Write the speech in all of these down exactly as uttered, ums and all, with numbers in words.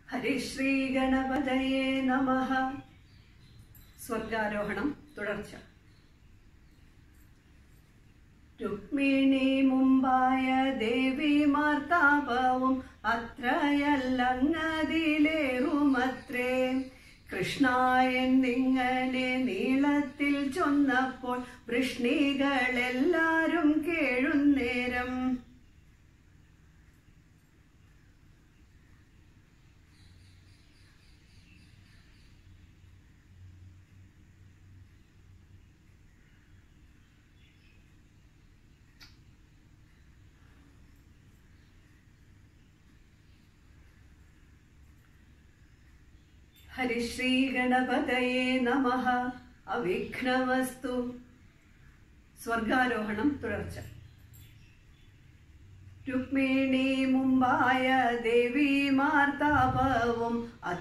ഹരിശ്രീ ഗണപതയേ നമഃ. സ്വർഗാരോഹണം തുടർച്ച. രുക്മിണി മുമ്പായ ദേവിമാർത്താപവും അത്രയല്ലങ്ങതിലേറുമത്രേ. കൃഷ്ണായെന്നിങ്ങനെ നീളത്തിൽ ചൊന്നപ്പോൾ വൃഷ്ണികളെല്ലാരും കേഴുന്നേരം ഹരിശ്രീ ഗണപതയേ നമഃ. അവിഘ്നമസ്തു. സ്വർഗാരോഹണം തുടർച്ച. രുക്മിണി മുമ്പായ ദേവിമാർത്താപവും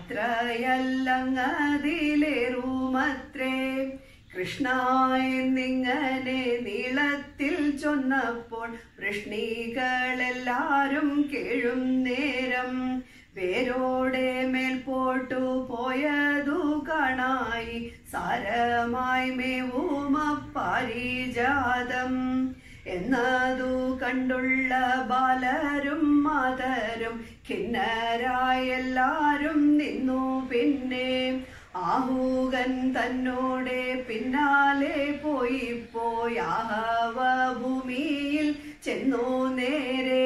അത്രയല്ലങ്ങതിലേറുമത്രേ. കൃഷ്ണായെന്നിങ്ങനെ നീളത്തിൽ ചൊന്നപ്പോൾ വൃഷ്ണികളെല്ലാരും കേഴും നേരം വേരോടെ മേൽപോട്ടു പോയതു കാണായി സാരമായി മേവുമപ്പാരിജാതം. എന്നതു കണ്ടുള്ള ബാലരും മാതരും ഖിന്നരായെല്ലാരും നിന്നു. പിന്നെ ആഹൂകൻ തന്നോടെ പിന്നാലെ പോയി പോയാഹവ ഭൂമിയിൽ ചെന്നു നേരെ.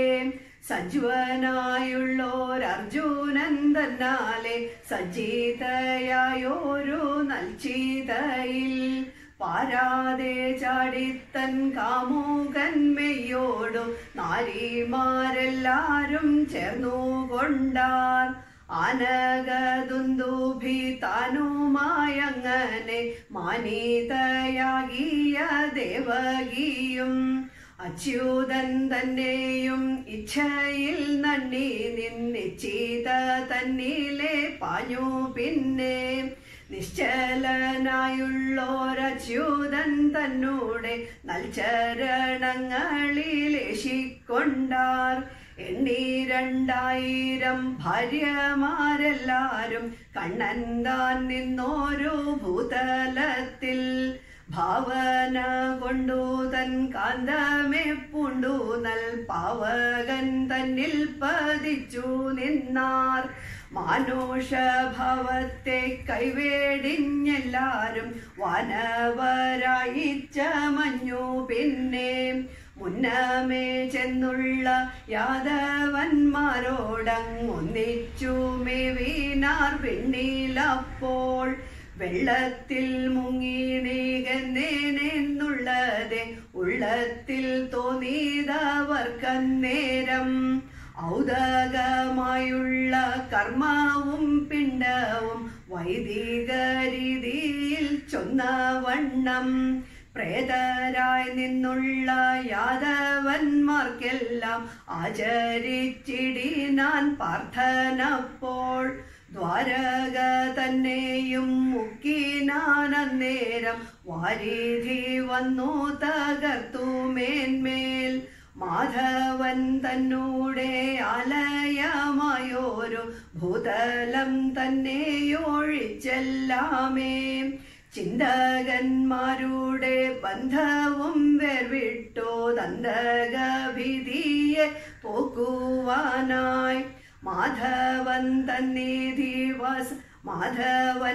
സജ്വനായുള്ളോരർജുനൻ തന്നാലെ സജ്ജിതയായോരു നൽചിതയിൽ പാരാതെ ചാടിത്തൻ കാമുകൻ മെയ്യോടും നാരിമാരെല്ലാരും ചേർന്നുകൊണ്ടാർ. ആനകദുന്ദുഭി താനുമായങ്ങനെ മാനിതയാകിയ ദേവകിയും അച്യുതൻ തന്നെയും ഇച്ഛയിൽ നന്ദി നിന്നിച്ഛിത തന്നിലെ പാഞ്ഞു. പിന്നെ നിശ്ചലനായുള്ളോരച്യുതൻ തന്നോടെ നൽചരണങ്ങളിലേശിക്കൊണ്ടാർ. എണ്ണി രണ്ടായിരം ഭാര്യമാരെല്ലാരും കണ്ണൻ താൻ നിന്നോരു ഭൂതലത്തിൽ. ഭാവന കൊണ്ടു തൻ കാന്തമേ പൂണ്ടു നൽ പാവകൻ തന്നിൽ പതിച്ചു നിന്നാർ. മാനുഷഭാവത്തെ കൈവേടിഞ്ഞെല്ലാരും വാനവരായി ചമഞ്ഞു. പിന്നെ മുന്നമേ ചെന്നുള്ള യാദവന്മാരോടങ്ങൊന്നിച്ചു മേവിനാർ പിന്നിലപ്പോൾ. വെള്ളത്തിൽ മുങ്ങി നീകന്നേനെന്നുള്ളതെ ഉള്ളത്തിൽ തോന്നിയതവർക്കന്നേരം. ഔദകമായുള്ള കർമ്മവും പിണ്ടവും വൈദിക രീതിയിൽ ചൊന്നവണ്ണം പ്രേതരായി നിന്നുള്ള യാദവന്മാർക്കെല്ലാം ആചരിച്ചിടിനാൻ പാർത്ഥനപ്പോൾ. ദ്വാരക തന്നെയും മുക്കിനാനന്നേരം വാരിധി വന്നു തകർത്തു മേന്മേൽ. മാധവൻ തന്നൂടെ ആലയമായോരു ഭൂതലം തന്നെയൊഴിച്ചെല്ലാമേ. ചിന്തകന്മാരുടെ ബന്ധവും വേർവിട്ടു ദന്തകഭീതിയെ പോക്കുവാനായി മാധവൻ തന്നിധിവാസ മാധവൻ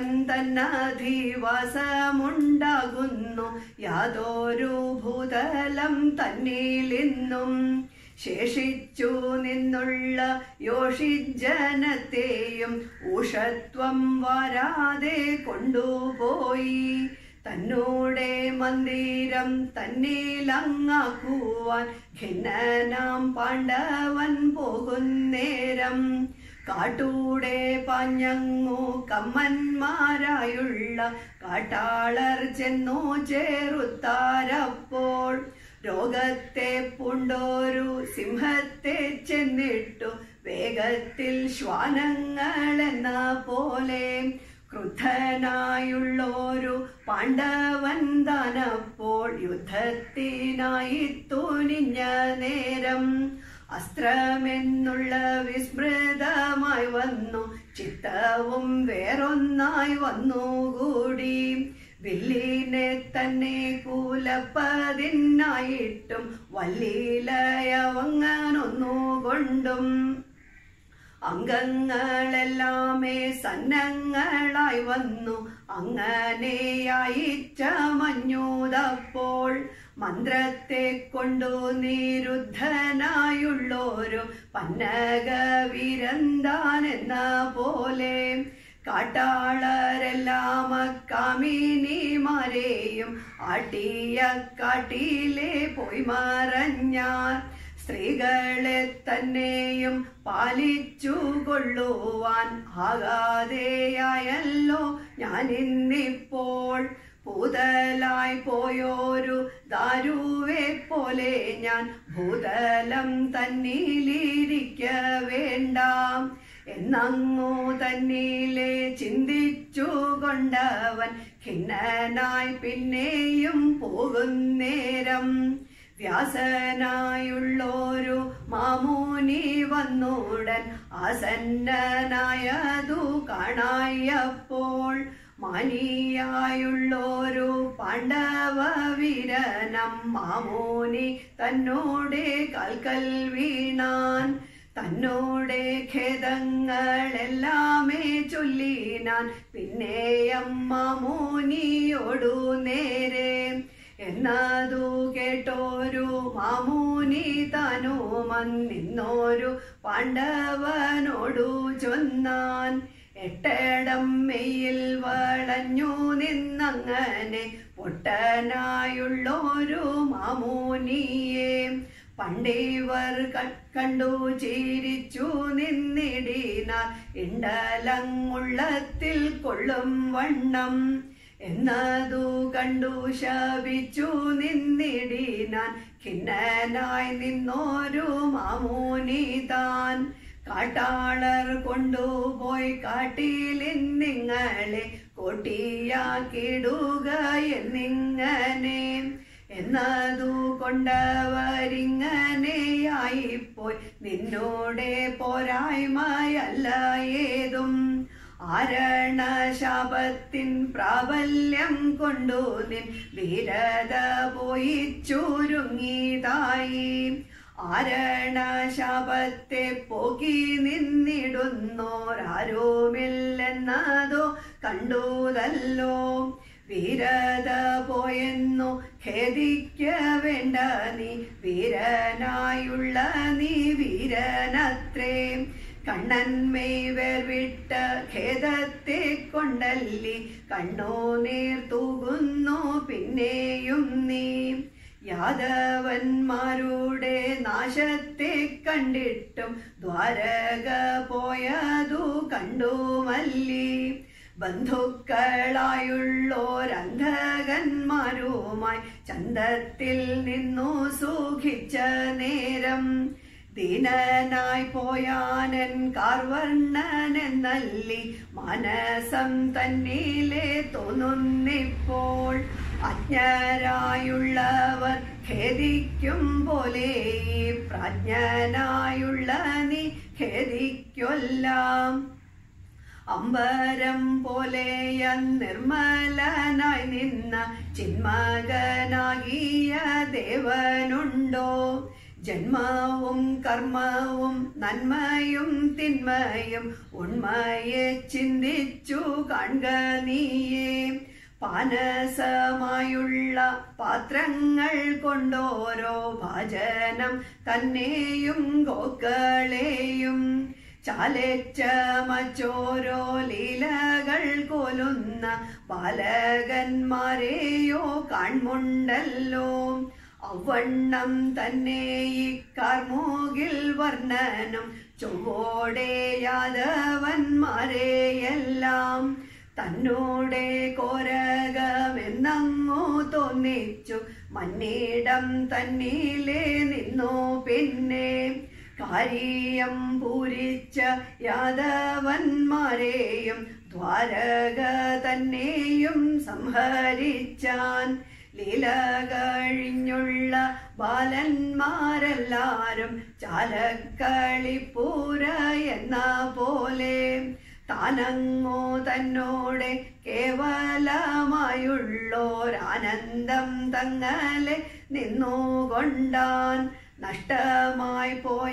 തന്നധിവാസമുണ്ടാകുന്നു യാതൊരു ഭൂതലം തന്നിലിന്നും. ശേഷിച്ചു നിന്നുള്ള യോഷിജനത്തെയും ഊഷത്വം വരാതെ കൊണ്ടുപോയി. തന്നോടെ മന്ദിരം തന്നിലങ്ങാക്കുവാൻ ഖിന്നനാം പാണ്ഡവൻ പോകുന്നേരം കാട്ടൂടെ പാഞ്ഞങ്ങു കമ്മന്മാരായുള്ള കാട്ടാളർ ചെന്നു ചേറുത്താരപ്പോൾ. രോഗത്തെ പൂണ്ടോരു സിംഹത്തെ ചെന്നിട്ടു വേഗത്തിൽ ശ്വാനങ്ങളെന്ന പോലെ. ക്രുദ്ധനായുള്ളോരു പാണ്ഡവൻ താനപ്പോൾ യുദ്ധത്തിനായി തുനിഞ്ഞ നേരം അസ്ത്രമെന്നുള്ള വിസ്മൃതമായി വന്നു ചിത്തവും വേറൊന്നായി വന്നുകൂടി. വില്ലിനെ തന്നെ കൂലപ്പതിനായിട്ടും വല്ലിലയവങ്ങനൊന്നുകൊണ്ടും അംഗങ്ങളെല്ലാമേ സന്നങ്ങളായി വന്നു. അങ്ങനെയായി ചമഞ്ഞൂതപ്പോൾ മന്ത്രത്തെ കൊണ്ടു നിരുദ്ധനായുള്ളൊരു പന്നകവിരന്താനെന്ന പോലെ കാട്ടാളരെല്ലാം കാമിനിമാരെയും ആട്ടിയ കാട്ടിലെ പോയി മറഞ്ഞാർ. സ്ത്രീകളെ തന്നെയും പാലിച്ചു കൊള്ളുവാൻ ആകാതെയായല്ലോ ഞാനിന്നിപ്പോൾ. ഭൂതലായി പോയോരു ദാരുവെ പോലെ ഞാൻ ഭൂതലം തന്നിലിരിക്ക വേണ്ട എന്നങ്ങു തന്നിലെ ചിന്തിച്ചു കൊണ്ടവൻ ഖിന്നനായി പിന്നെയും പോകുന്നേരം വ്യാസനായുള്ളൊരു മാമുനി വന്നുടൻ ആസന്നനായതു കാണായപ്പോൾ മാനിയായുള്ളൊരു പാണ്ഡവവീരനം മാമുനി തന്നോടെ കാൽക്കൽ വീണാൻ. തന്നോടെ ഖേദങ്ങളെല്ലാമേ ചൊല്ലിനാൻ പിന്നെയം മാമുനിയോടു നേരെ. എന്നതു കേട്ടോരു മാമുനി താനുമന്നിന്നോരു പാണ്ഡവനോടു ചൊന്നാൻ. എട്ടടം മെയ്യിൽ വളഞ്ഞു നിന്നങ്ങനെ പൊട്ടനായുള്ളൊരു മാമുനിയെ പണ്ടിവർ കണ്ടു ചിരിച്ചു നിന്നിടിനാർ ഇണ്ടലങ്ങുള്ളത്തിൽ കൊള്ളും വണ്ണം. എന്നതു കണ്ടു ശപിച്ചു നിന്നിടിനാൻ ഖിന്നനായി നിന്നോരു മാമുനി താൻ. കാട്ടാളർ കൊണ്ടുപോയി കാട്ടിലിന്നിങ്ങളെ കൊട്ടിയാക്കിടുക എന്നിങ്ങനെ. എന്നതു കൊണ്ടവരിങ്ങനെയായിപ്പോയി നിന്നോടെ പോരായ്മയല്ല ഏതും. ആരണശാപത്തിൻ പ്രാബല്യം കൊണ്ടു നിൻ വീരത പോയി ചുരുങ്ങിയതായി. ആരണശാപത്തെ പോക്കി നിന്നിടുന്നോരാരുമില്ലെന്നതോ കണ്ടുതല്ലോ. വീരത പോയെന്നു ഖേദിക്ക വേണ്ട നീ വീരനായുള്ള നീ വീരനത്രേ. കണ്ണന്മേയ് വേർവിട്ട ഖേദത്തെ കൊണ്ടല്ലി കണ്ണുനീർ തൂകുന്നു പിന്നെയും നീ. യാദവന്മാരുടെ നാശത്തെ കണ്ടിട്ടും ദ്വാരക പോയതു കണ്ടുമല്ലി. ബന്ധുക്കളായുള്ളോരന്ധകന്മാരുമായി ചന്തത്തിൽ നിന്നു സുഖിച്ച നേരം ദീനനായി പോയാനൻ കാർവർണ്ണനെന്നല്ലി മനസം തന്നിലെ തോന്നുന്നിപ്പോൾ. അജ്ഞരായുള്ളവർ ഖേദിക്കും പോലെ പ്രാജ്ഞനായുള്ള നീ ഖേദിക്കൊല്ലാം. അമ്പരം പോലെയ നിർമ്മലനായി നിന്ന ചിന്മകനാകിയ ദേവനുണ്ടോ? ജന്മവും കർമ്മവും നന്മയും തിന്മയും ഉണ്മയെ ചിന്തിച്ചു കാൺക നീയേ. പാനസമായുള്ള പാത്രങ്ങൾ കൊണ്ടോരോ ഭാജനം തന്നെയും ഗോക്കളെയും ചാലച്ച മച്ചോരോ ലീലകൾ കൊലുന്ന ബാലകന്മാരെയോ കാൺമുണ്ടല്ലോ. അവണ്ണം തന്നെ ഈ കാർമൂകിൽ വർണ്ണനും ചൊവ്വോടെ യാദവന്മാരെയെല്ലാം തന്നോടെ കോരകമെന്നങ്ങു തോന്നിച്ചു മന്നിടം തന്നിലെ നിന്നു. പിന്നെ കാര്യം പൂരിച്ച യാദവന്മാരെയും ദ്വാരക തന്നെയും സംഹരിച്ചാൻ. ലീല കഴിഞ്ഞുള്ള ബാലന്മാരെല്ലാരും ചാലക്കളിപ്പൂര എന്ന പോലെ താനങ്ങോ തന്നോടെ കേവലമായുള്ളോരാനന്ദം തങ്ങളെ നിന്നുകൊണ്ടാൻ നഷ്ടമായി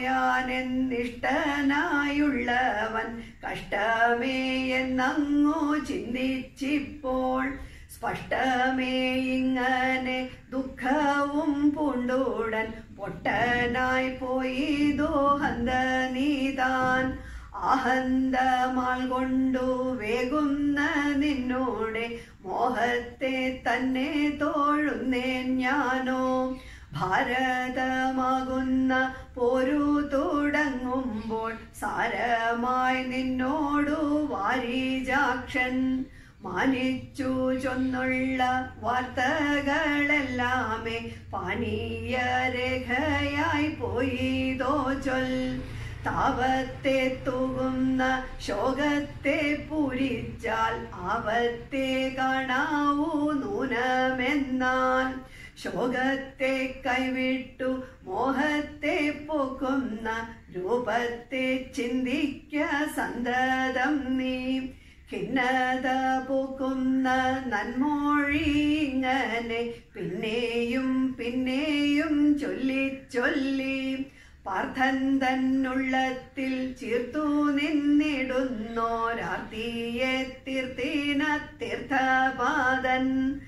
പോയാനെന്നിഷ്ടനായുള്ളവൻ കഷ്ടമേ എന്നങ്ങോ ചിന്തിച്ചിപ്പോൾ സ്പഷ്ടമേ ഇങ്ങനെ ദുഃഖവും പൂണ്ടുടൻ പൊട്ടനായി പോയിതോ ഹന്ത നീതാൻ ആഹന്തമാൾ കൊണ്ടു വേകുന്ന നിന്നോടെ മോഹത്തെ തന്നെ തോഴുന്നേൻ ഞാനോ ഭാരതമാകുന്ന പോരു തുടങ്ങുമ്പോൾ സാരമായി നിന്നോടു വാരിജാക്ഷൻ മാനിച്ചു ചൊന്നുള്ള വാർത്തകളെല്ലാമേ പാനീയ രേഖയായി പോയിതോ ചൊൽ താവത്തെ തൂകുന്ന ശോകത്തെ പൂരിച്ചാൽ ആവത്തെ കാണാവൂ നൂനമെന്നാൽ ശോകത്തെ കൈവിട്ടു മോഹത്തെ പോക്കുന്ന രൂപത്തെ ചിന്തിക്ക സന്തതം നീ ഖിന്നത പോക്കുന്ന നന്മൊഴി ഇങ്ങനെ പിന്നെയും പിന്നെയും ചൊല്ലി ചൊല്ലി പാർത്ഥൻ തന്നുള്ളത്തിൽ ചീർത്തു നിന്നിടുന്നോരാർത്തിയെ തീർത്തിന തീർത്ഥപാദൻ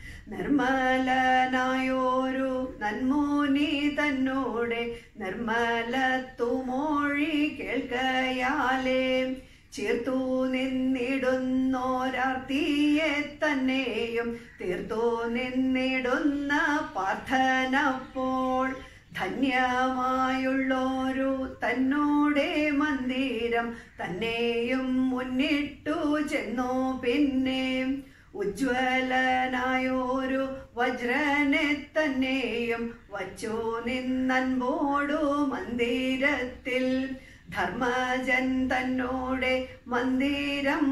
നിർമ്മലനായോരു നന്മോനി തന്നോടെ നിർമ്മലത്തുമൊഴി കേൾക്കയാലേ ചേർത്തു നിന്നിടുന്നോരാർത്തിയെ തന്നെയും തീർത്തു നിന്നിടുന്ന പാർത്ഥനപ്പോൾ ധന്യമായുള്ളോരു തന്നോടെ മന്ദിരം തന്നെയും മുന്നിട്ടു ചെന്നു പിന്നെ ഉജ്വലനായോരു വജ്രനെ തന്നെയും വച്ചു നിന്നൻപോടു മന്ദിരത്തിൽ ധർമ്മജൻ തന്നോടെ മന്ദിരം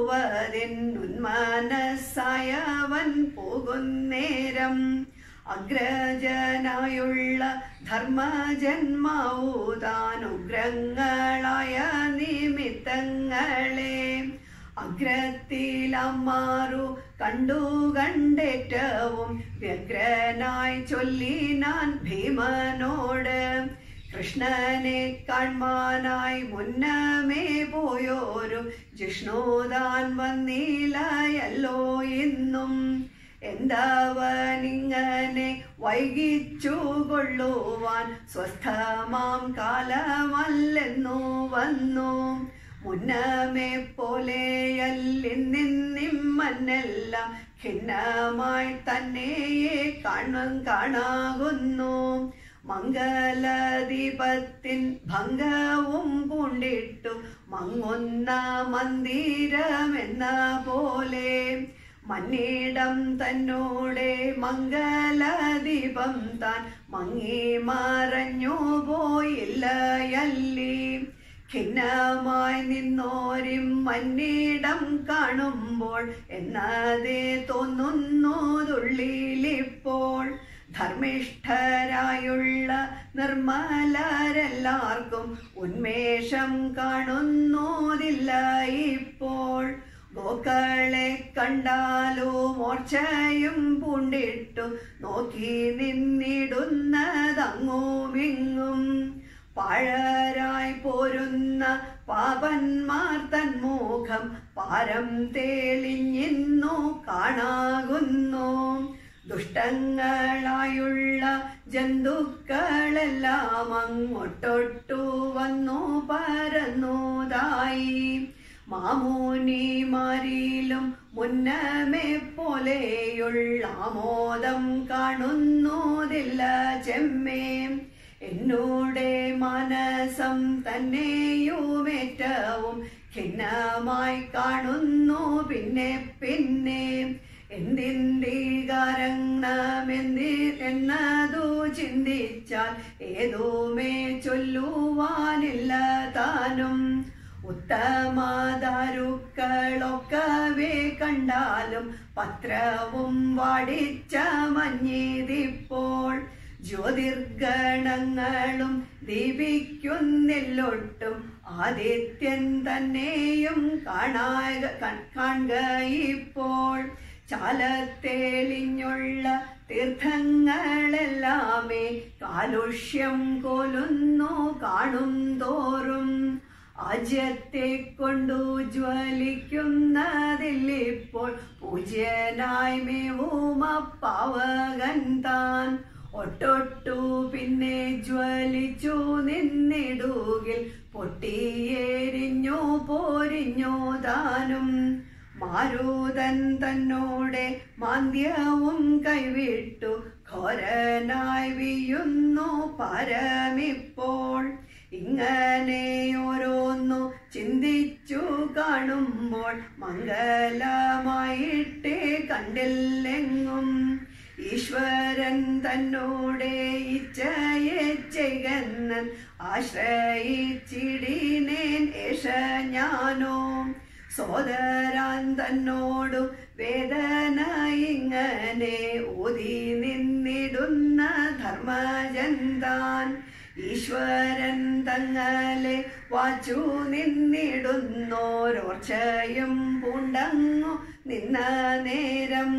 പൂവതിന്നുന്മാനസായവൻ പോകുന്നേരം അഗ്രജനായുള്ള ധർമ്മജന്മാവുതാനുഗ്രങ്ങളായ നിമിത്തങ്ങളെ അഗ്രത്തിലമ്മാറു കണ്ടു കണ്ടേറ്റവും വ്യഗ്രനായി ചൊല്ലിനാൻ ഭീമനോട് കൃഷ്ണനെ കാൺമാനായി മുന്നമേ പോയോരു ജിഷ്ണുതാൻ വന്നില്ലയല്ലോ ഇന്നും എന്താവനിങ്ങനെ വൈകിച്ചു കൊള്ളുവാൻ സ്വസ്ഥമാം കാലമല്ലെന്നു വന്നു മുന്നമേ പോലെയല്ലിന്നിമ്മെല്ലാം ഖിന്നമായി തന്നെയെ കാണും കാണാകുന്നു മംഗലദീപത്തിൻ ഭംഗവും പൂണ്ടിട്ടു മങ്ങുന്ന മന്ദിരമെന്ന പോലെ മന്നിടം തന്നോടെ മംഗലദീപം താൻ മങ്ങി മറഞ്ഞു പോയില്ലയല്ലി ഖിന്നമായി നിന്നോരും മന്നിടം കാണുമ്പോൾ എന്നതേ തോന്നുന്നതുള്ളിലിപ്പോൾ ധർമ്മിഷ്ഠരായുള്ള നിർമ്മലരെല്ലാവർക്കും ഉന്മേഷം കാണുന്നതില്ല ഇപ്പോൾ ഗോക്കളെ കണ്ടാലോ മോർച്ചയും പൂണ്ടിട്ടു നോക്കി നിന്നിടുന്നതങ്ങുമിങ്ങും പാഴരായി പോരുന്ന പാപന്മാർ തന്മുഖം പാരം തെളിഞ്ഞിന്നു കാണാകുന്നു ദുഷ്ടങ്ങളായുള്ള ജന്തുക്കളെല്ലാം അങ്ങോട്ടൊട്ടു വന്നു പരന്നതായി മാമൂനിമാരിലും മുന്നമേ പോലെയുള്ള ആമോദം കാണുന്നതില്ല ചെമ്മേ എന്നോടെ മനസം തന്നെയുമേറ്റവും ഖിന്നമായി കാണുന്നു പിന്നെ പിന്നെ എന്തിന്തികാരണമെന്തി എന്നതു ചിന്തിച്ചാൽ ഏതുമേ ചൊല്ലുവാനില്ല താനും ഉത്തമദാരുക്കളൊക്കവേ കണ്ടാലും പത്രവും വാടിച്ച മഞ്ഞിതിപ്പോൾ ജ്യോതിർഗണങ്ങളും ദീപിക്കുന്നില്ലൊട്ടും ആദിത്യൻ തന്നെയും കാണാക കാണുക ഇപ്പോൾ. ചാലത്തേലിഞ്ഞുള്ള തീർത്ഥങ്ങളെല്ലാമേ കാലുഷ്യം കൊല്ലുന്നു കാണും തോറും. ആജ്യത്തെ കൊണ്ടു ജ്വലിക്കുന്നതില്ലിപ്പോൾ പൂജ്യനായി മേവുമപ്പാവകൻ താൻ. ഒട്ടൊട്ടു പിന്നെ ജ്വലിച്ചു നിന്നിടുകിൽ പൊട്ടിയെരിഞ്ഞു പോരിഞ്ഞു താനും. മാരുതൻ തന്നോടെ മാന്ദ്യവും കൈവിട്ടു ഘോരനായി വീയുന്നു പരമിപ്പോൾ. ഇങ്ങനെ ഓരോന്നു ചിന്തിച്ചു കാണുമ്പോൾ മംഗലമായിട്ടേ കണ്ടില്ലെങ്ങും. ഈശ്വരൻ തന്നോടെ ഇച്ഛയെ ചെയ്കന്നൻ ആശ്രയിച്ചിടിനേൻ ഏഷ ഞാനോ. സോദരാൻ തന്നോടു വേദന ഇങ്ങനെ ഓതി നിന്നിടുന്ന ധർമ്മജൻ താൻ. ഈശ്വരൻ തങ്ങളെ വാച്ചു നിന്നിടുന്നോരോർച്ചയും പൂണ്ടങ്ങു നിന്ന നേരം.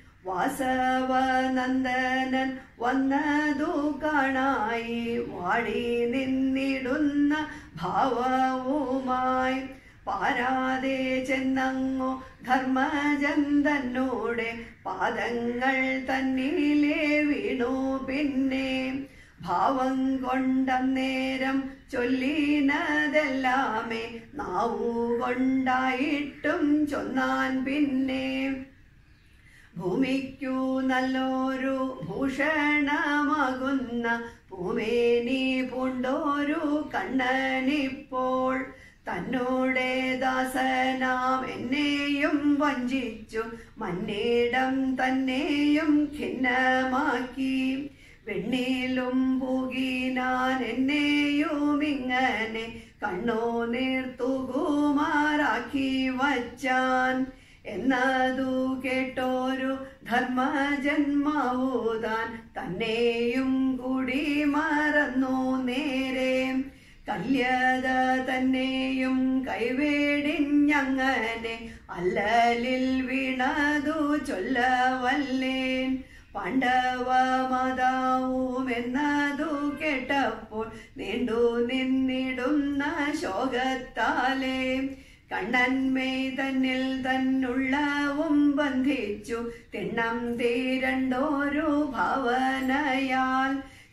വാസവനന്ദനൻ വന്നതു കാണായി വാടി നിന്നിടുന്ന ഭാവവുമായി. പാരാതെ ചെന്നങ്ങോ ധർമ്മജൻ തന്നോടെ പാദങ്ങൾ തന്നിലേ വീണു. പിന്നെ ഭാവം കൊണ്ടന്നേരം ചൊല്ലിനതെല്ലാമേ നാവുകൊണ്ടായിട്ടും ചൊന്നാൻ പിന്നെ. ഭൂമിക്കു നല്ലൊരു ഭൂഷണമാകുന്ന പൂമേനി പൂണ്ടോരു കണ്ണനിപ്പോൾ. തന്നോടെ ദാസനാം എന്നെയും വഞ്ചിച്ചു മന്നിടം തന്നെയും ഖിന്നമാക്കി. വെണ്ണീലും പൂകിനാൻ എന്നെയും ഇങ്ങനെ കണ്ണു നീർത്തുകുമാറാക്കി വച്ചാൻ. എന്നതു കേട്ടോരു ധർമ്മജന്മാവുതാൻ തന്നെയും കൂടി മറന്നു നേരെ. കല്യത തന്നെയും കൈവേടിഞ്ഞങ്ങനെ അല്ലലിൽ വീണതു ചൊല്ലവല്ലേൻ. പാണ്ഡവ മാതാവും എന്നതു കേട്ടപ്പോൾ നീണ്ടു നിന്നിടുന്ന ശോകത്താലേ. കണ്ണന്മേയ് തന്നിൽ തന്നുള്ളവും ബന്ധിച്ചു തിണ്ണം തീരണ്ടോരു ഭാവനയാൽ.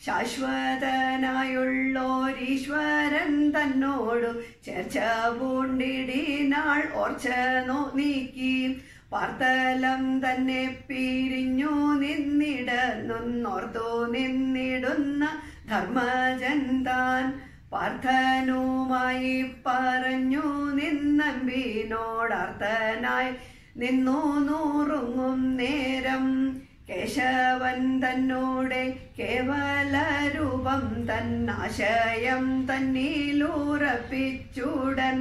ശാശ്വതനായുള്ളോരീശ്വരൻ തന്നോടു ചേർച്ച പൂണ്ടിടിനാൾ ഓർച്ച നീക്കി. പാർത്തലം തന്നെ പിരിഞ്ഞു നിന്നിടുന്നോർത്തു നിന്നിടുന്ന ധർമ്മജൻ താൻ. പാർത്ഥനുമായി പറഞ്ഞു നിന്നമ്പിനോടർത്ഥനായി നിന്നു നൂറുങ്ങും നേരം. കേശവൻ തന്നോടെ കേവല രൂപം തന്നാശയം തന്നിലുറപ്പിച്ചുടൻ.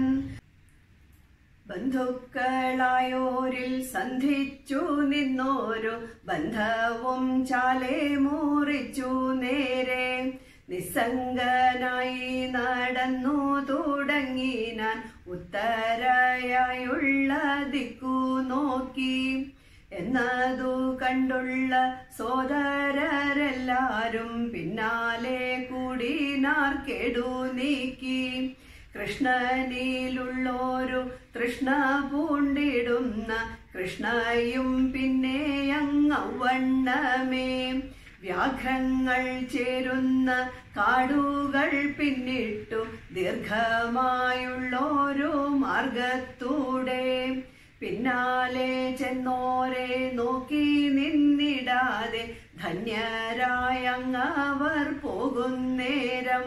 ബന്ധുക്കളായോരിൽ സന്ധിച്ചു നിന്നോരു ബന്ധവും ചാലേ മുറിച്ചു നേരെ. നിസ്സംഗനായി നടന്നു തുടങ്ങിനാൻ ഉത്തരയായുള്ള ദിക്കു നോക്കി. എന്നതു കണ്ടുള്ള സോദരരെല്ലാരും പിന്നാലെ കൂടിനാർ കേടു നീക്കി. കൃഷ്ണനിലുള്ളോരു തൃഷ്ണ പൂണ്ടിടുന്ന കൃഷ്ണയും പിന്നെ അങ്ങവണ്ണമേ. വ്യാഘ്രങ്ങൾ ചേരുന്ന കാടുകൾ പിന്നിട്ടു ദീർഘമായുള്ളോരു മാർഗത്തൂടെ. പിന്നാലെ ചെന്നോരെ നോക്കി നിന്നിടാതെ ധന്യരായങ്ങവർ പോകുന്നേരം.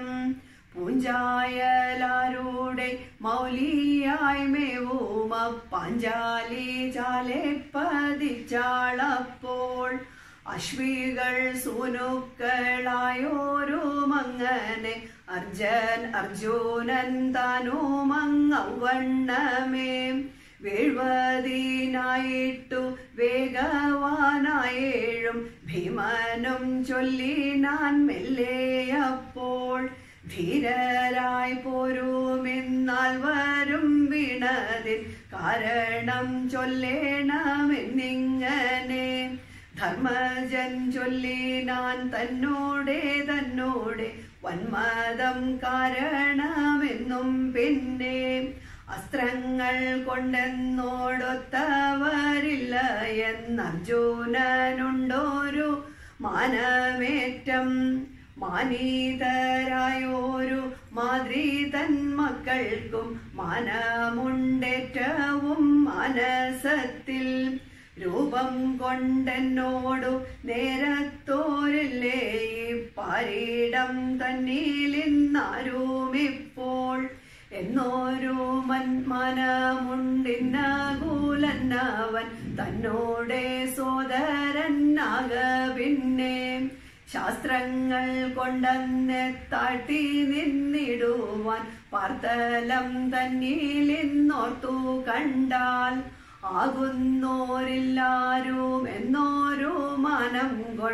പൂഞ്ചായലാരുടെ മൗലിയായി മേവുമ പാഞ്ചാലി ചാലെ പതിച്ചാളപ്പോൾ. അശ്വികൾ സൂനുക്കളായോരുമങ്ങനെ അർജൻ അർജുനൻ താനുമങ്ങവണ്ണമേ. വീഴ്വതിനായിട്ടു വേഗവാനായേഴും ഭീമനും ചൊല്ലിനാൻ മെല്ലെയപ്പോൾ ധീരരായി പോരുമെന്നാൽ വരും വീണതിൻ കാരണം ചൊല്ലേണമെന്നിങ്ങനെ ധർമ്മജൻ ചൊല്ലിനാൻ തന്നോടെ തന്നോടെ വന്മതം കാരണമെന്നും പിന്നെ അസ്ത്രങ്ങൾ കൊണ്ടെന്നോടൊത്തവരില്ല എന്നർജുനനുണ്ടോരു മാനമേറ്റം മാനീതരായോരു മാതൃ തൻ മക്കൾക്കും മാനമുണ്ടേറ്റവും മാനസത്തിൽ രൂപം കൊണ്ടെന്നോടു നേരത്തോരില്ലേ പാരിടം തന്നിലിന്നാരുമിപ്പോൾ എന്നോരു മന്മനമുണ്ടിന്നകൂലന്നവൻ തന്നോടെ സോദരനാക പിന്നെ ശാസ്ത്രങ്ങൾ കൊണ്ടെന്നെ താഴ്ത്തി നിന്നിടുവാൻ പാർത്തലം തന്നിലിന്നോർത്തു കണ്ടാൽ ആകുന്നോരില്ലാരും എന്നോരു മനം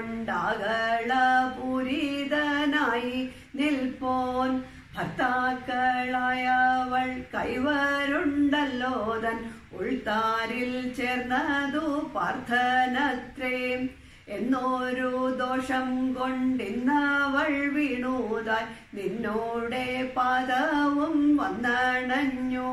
കൊണ്ടാകളപൂരിതനായി നിൽപ്പോൻ ഭർത്താക്കളായവൾ കൈവരുണ്ടല്ലോ തൻ ഉൾത്താരിൽ ചേർന്നതു പാർത്ഥനത്രേ എന്നോരു ദോഷം കൊണ്ടിന്നവൾ വീണുതായി നിന്നോടെ പാദവും വന്നണഞ്ഞു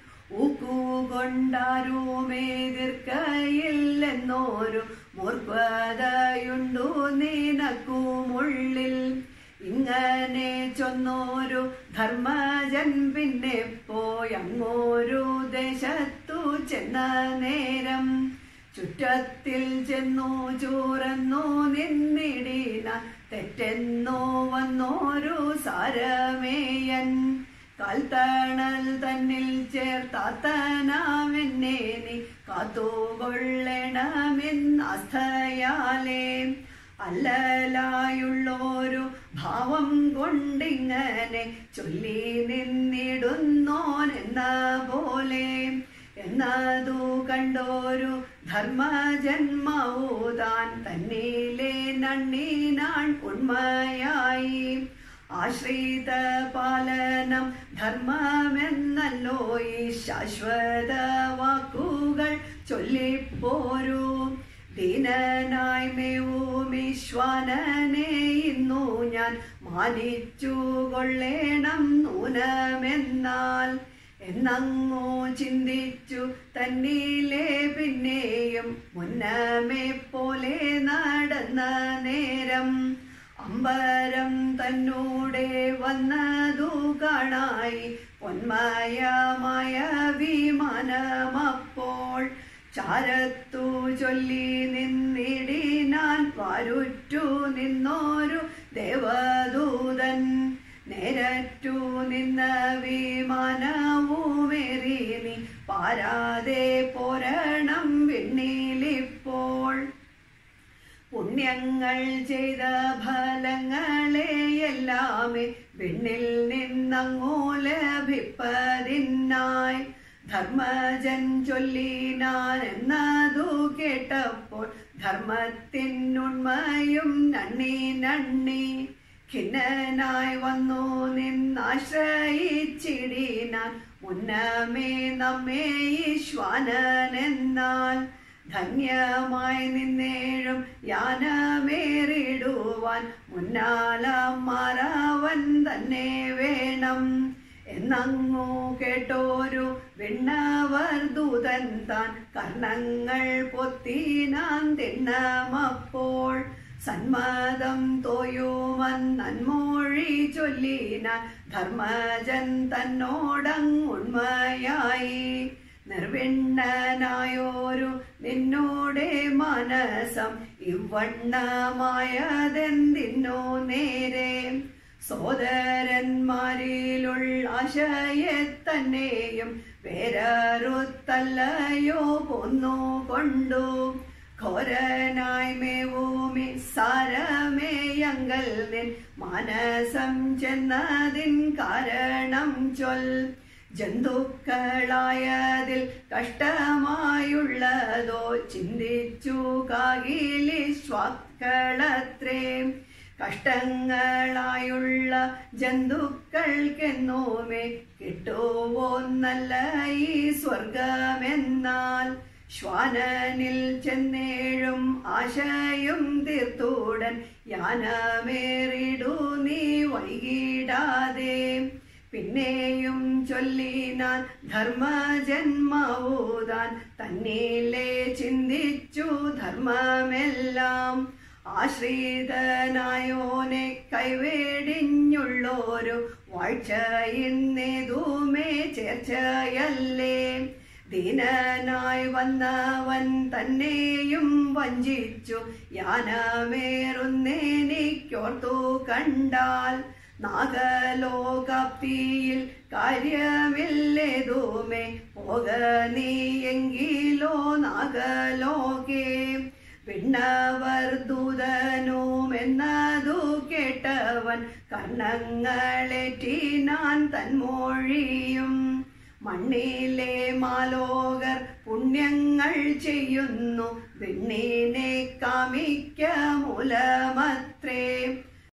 ൂക്കുകൊണ്ടാരുമേതിർക്കയില്ലെന്നോരു മൂർഖതയുണ്ടു നിനക്കുമുള്ളിൽ ഇങ്ങനെ ചൊന്നോരു ധർമ്മജൻ പിന്നെ പോയങ്ങോരു ദേശത്തു ചെന്ന നേരം ചുറ്റത്തിൽ ചെന്നു ചൂറന്നു നിന്നിടിന തെറ്റെന്നോ വന്നോരു സാരമേയൻ കാൽത്തണൽ തന്നിൽ ചേർത്താത്തനാമെന്നെ നീ കാത്തുകൊള്ളണമെന്നാസ്ഥയാലേ അല്ലലായുള്ളോരു ഭാവം കൊണ്ടിങ്ങനെ ചൊല്ലി നിന്നിടുന്നോൻ എന്ന പോലെ എന്നതു കണ്ടോരു ധർമ്മജന്മവുതാൻ തന്നിലെ നണ്ണിനാൺ ഉണ്മയായി ആശ്രിത പാലനം ധർമ്മമെന്നല്ലോ ഈ ശാശ്വത വാക്കുകൾ ചൊല്ലിപ്പോരു ദീനനായി മേവുമീശ്വാനനെ ഇന്നു ഞാൻ മാനിച്ചു കൊള്ളേണം നൂനമെന്നാൽ എന്നങ്ങോ ചിന്തിച്ചു തന്നിലെ പിന്നെയും മുന്നമേ പോലെ നടന്ന നേരം അമ്പരം തന്നൂടെ വന്നതു കാണായി പൊന്മയമായ വിമാനമപ്പോൾ ചാരത്തു ചൊല്ലി നിന്നിടിനാൻ വാരുറ്റു നിന്നോരു ദേവദൂതൻ നേരറ്റു നിന്ന വിമാനവുമേറി നീ പാരാതെ പോരണം വിണ്ണിലിപ്പോൾ പുണ്യങ്ങൾ ചെയ്ത ഫലങ്ങളെയെല്ലാമേ വിണ്ണിൽ നിന്നങ്ങോ ലഭിപ്പതിനായി ധർമ്മജൻ ചൊല്ലിനാൻ എന്നതു കേട്ടപ്പോൾ ധർമ്മത്തിനുണ്മയും നന്ദി നന്ദി ഖിന്നനായി വന്നു നിന്നാശ്രയിച്ചിടിനാൻ മുന്നമേ നമ്മെ ഈശ്വാനനെന്നാൽ ധന്യമായി നിന്നേഴും യാനമേറിടുവാൻ മുന്നാലാം മാറാവൻ തന്നെ വേണം എന്നങ്ങു കേട്ടോരു വിണ്ണവർ ദൂതൻ താൻ കർണങ്ങൾ പൊത്തിനാൻ തിണ്ണമപ്പോൾ സന്മതം തോയുമന്നൻമൊഴി ചൊല്ലിനാൻ ധർമ്മജൻ തന്നോടങ്ങുണ്മയായി നിർവിണ്ണനായോരു നിന്നോടെ മനസം ഇവണ്ണമായതെന്തിനോ നേരെ സോദരന്മാരിലുള്ള ആശയെ തന്നെയും വേററുത്തല്ലയോ പോന്നുകൊണ്ടു ഘോരനായി മേവൂമി സാരമേയങ്കൽ നിൻ മനസം ചെന്നതിൻ കാരണം ചൊൽ ജന്തുക്കളായതിൽ കഷ്ടമായുള്ളതോ ചിന്തിച്ചു കാകിലിശ്വാക്കളത്രേ. കഷ്ടങ്ങളായുള്ള ജന്തുക്കൾക്കെന്നോമേ കിട്ടുവോ നല്ല ഈ സ്വർഗമെന്നാൽ. ശ്വാനനിൽ ചെന്നേഴും ആശയും തീർത്തൂടൻ യാനമേറിടു നീ വൈകിടാതെ. പിന്നെയും ചൊല്ലിനാൻ ധർമ്മജന്മാവൂതാൻ തന്നിലെ ചിന്തിച്ചു ധർമ്മമെല്ലാം. ആശ്രിതനായോനെ കൈവേടിഞ്ഞുള്ളോരു വാഴ്ചയിന്നേതുമേ ചേർച്ചയല്ലേ. ദീനനായി വന്നവൻ തന്നെയും വഞ്ചിച്ചു യാനമേറുന്നേനിക്കോർത്തു കണ്ടാൽ. നാഗലോകാപ്തിയിൽ കാര്യമില്ലേതുമേ പോക നീയെങ്കിലോ നാഗലോകേ. വിണ്ണവർ ദൂതനുമെന്നതു കേട്ടവൻ കർണങ്ങളേറ്റിനാൻ തന്മൊഴിയും. മണ്ണിലെ മാലോകർ പുണ്യങ്ങൾ ചെയ്യുന്നു വിണ്ണിനെ കാമിക്ക മൂലമത്രേ.